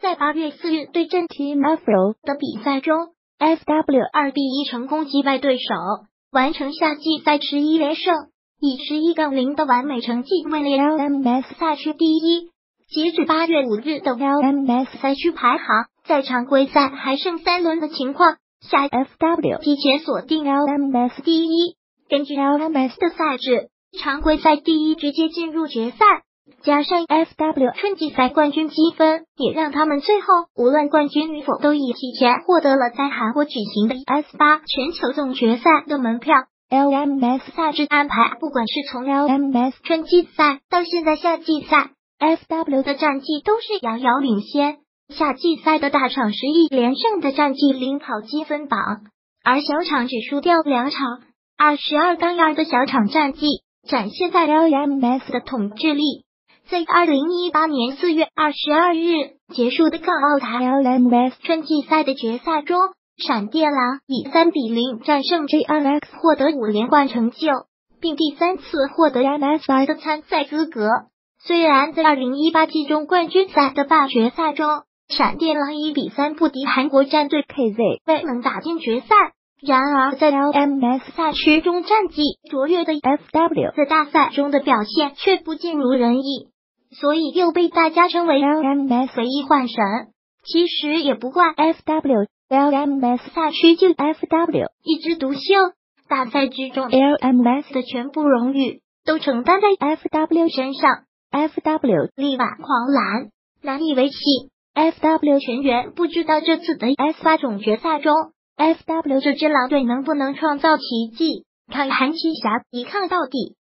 在8月4日对阵 Team Afro 的比赛中 ，FW 2-1成功击败对手，完成夏季赛11连胜，以11-0的完美成绩位列 LMS 赛区第一。截止8月5日的 LMS 赛区排行，在常规赛还剩3轮的情况下 FW 提前锁定 LMS 第一。根据 LMS 的赛制，常规赛第一直接进入决赛，加上 FW 春季赛冠军积分，也让他们最后无论冠军与否都已提前获得了在韩国举行的 S8 全球总决赛的门票。 LMS 赛制安排，不管是从 LMS 春季赛到现在夏季赛 ，FW 的战绩都是遥遥领先。夏季赛的大场11连胜的战绩领跑积分榜，而小场只输掉2场，22-2的小场战绩展现在 LMS 的统治力。在2018年4月22日结束的港澳台 LMS 春季赛的决赛中，闪电狼以3-0战胜 JRX， 获得5连冠成就，并第3次获得 MSI 的参赛资格。虽然在2018季中冠军赛的半决赛中，闪电狼1-3不敌韩国战队 KZ， 未能打进决赛。然而在 LMS 赛区中战绩卓越的 FW 在大赛中的表现却不尽如人意，所以又被大家称为 LMS 唯一幻神。其实也不怪 FW。LMS 赛区就 FW 一枝独秀，大赛之中 LMS 的全部荣誉都承担在 FW 身上。FW 力挽狂澜，难以为继。FW 全员不知道这次的 S8 总决赛中 ，FW 这支狼队能不能创造奇迹？看韩奇侠一抗到底。